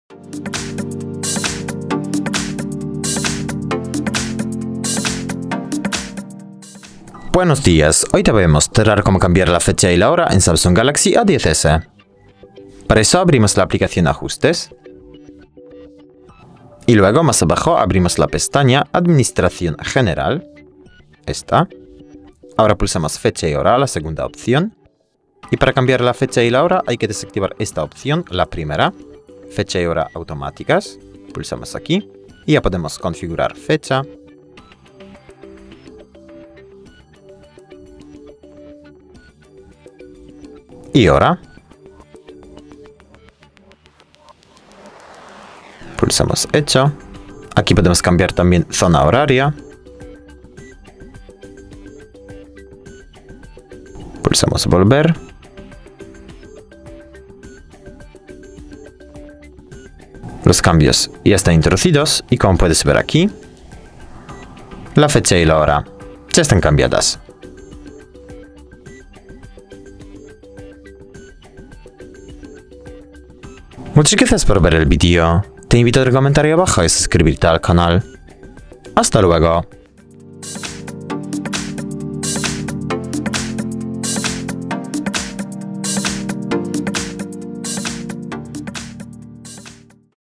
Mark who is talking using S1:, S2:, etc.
S1: Buenos días, hoy te voy a mostrar cómo cambiar la fecha y la hora en Samsung Galaxy A10s. Para eso abrimos la aplicación Ajustes. Y luego más abajo abrimos la pestaña Administración General. Esta. Ahora pulsamos Fecha y Hora, la segunda opción. Y para cambiar la fecha y la hora hay que desactivar esta opción, la primera. Fecha y hora automáticas. Pulsamos aquí. Y ya podemos configurar fecha. Y hora. Pulsamos Hecho. Aquí podemos cambiar también zona horaria. Pulsamos Volver. Los cambios ya están introducidos y como puedes ver aquí, la fecha y la hora ya están cambiadas. Muchas gracias por ver el vídeo. Te invito a dar un comentario abajo y suscribirte al canal. Hasta luego.